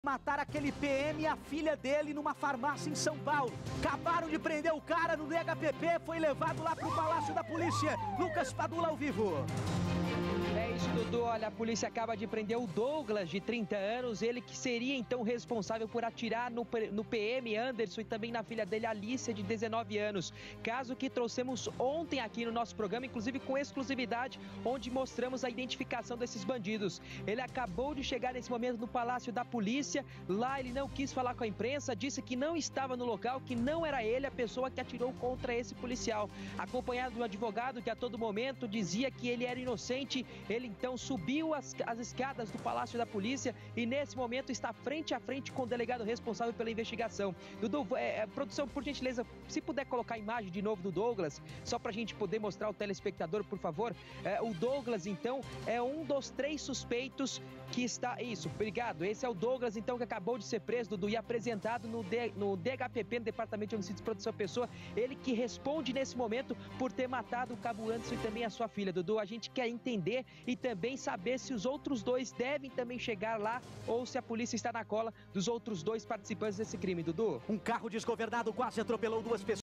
Matar aquele PM e a filha dele numa farmácia em São Paulo. Acabaram de prender o cara no DHPP, foi levado lá pro Palácio da Polícia. Lucas Padula ao vivo. É isso, Dudu. Olha, a polícia acaba de prender o Douglas, de 30 anos, ele que seria então responsável por atirar no PM Anderson e também na filha dele, Alicia, de 19 anos. Caso que trouxemos ontem aqui no nosso programa, inclusive com exclusividade, onde mostramos a identificação desses bandidos. Ele acabou de chegar nesse momento no Palácio da Polícia. Lá ele não quis falar com a imprensa, disse que não estava no local, que não era ele a pessoa que atirou contra esse policial. Acompanhado de um advogado que a todo momento dizia que ele era inocente, ele então subiu as escadas do Palácio da Polícia e nesse momento está frente a frente com o delegado responsável pela investigação. Dudu, produção, por gentileza, se puder colocar a imagem de novo do Douglas, só para a gente poder mostrar ao telespectador, por favor. O Douglas, então, é um dos 3 suspeitos que está... Isso, obrigado. Esse é o Douglas, então, que acabou de ser preso, Dudu, e apresentado no DHPP, no Departamento de Homicídios e Proteção à Pessoa. Ele que responde nesse momento por ter matado o Cabo Anderson e também a sua filha. Dudu, a gente quer entender e também saber se os outros 2 devem também chegar lá ou se a polícia está na cola dos outros 2 participantes desse crime, Dudu. Um carro desgovernado quase atropelou 2 pessoas.